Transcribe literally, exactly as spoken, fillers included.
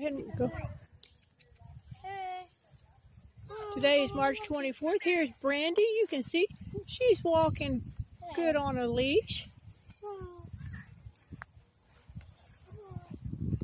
And go. Today is March twenty-fourth. Here's Brandy. You can see she's walking good on a leash.